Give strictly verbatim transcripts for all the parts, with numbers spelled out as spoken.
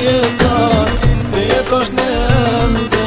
jeta, të jetosh në ende.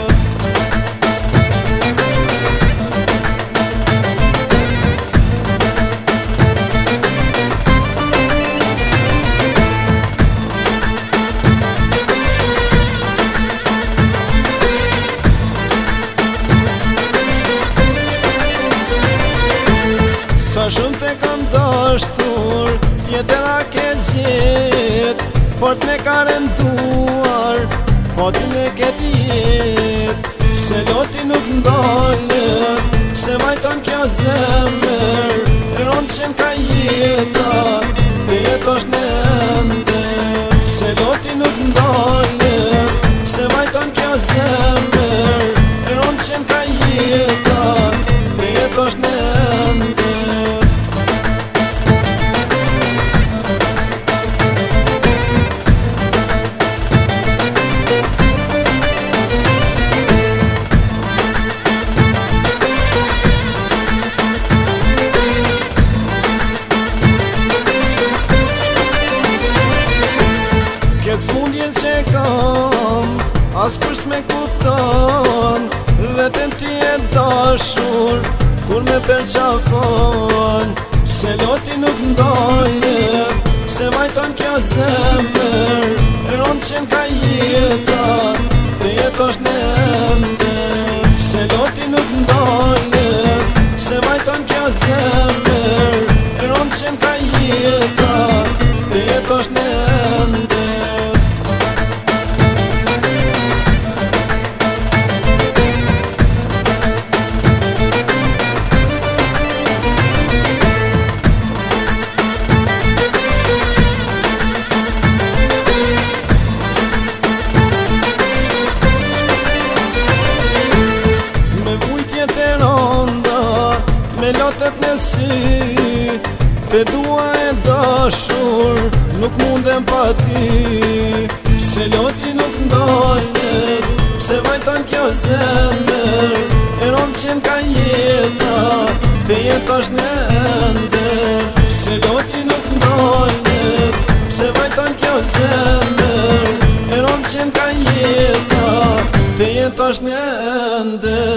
Sa shumë te kam dashtur, tjetëra ke gjet, fort me ka renduar, fatin e ke jet. Pse loti nuk ndalët, pse vajton kjo zemër, rënd qen ka jeta, të jetosh në ende. Pse loti nuk ndalët, pse vajton kjo zemër, rënd qen ka jeta, të jetosh në ende. Këtë smundjen që kam, as kush me kupton, vetëm ti e dashur, kur me përqafon. Pse loti nuk ndalët, pse vajton kjo zemër, rënd qen ka jeta, të jetosh në ende. Pse loti nuk ndalët, pse vajton kjo zemër, rënd qen ka jeta, të jetosh në ende. Me lotet në sy, te dua e dashur, nuk mundem pa ty. Pse loti nuk ndalët, pse vajton kjo zemër, e rënd qen ka jeta, të jetosh në ende. Pse loti nuk ndalët, pse vajton kjo zemër, e rënd qen ka jeta, të jetosh në ende.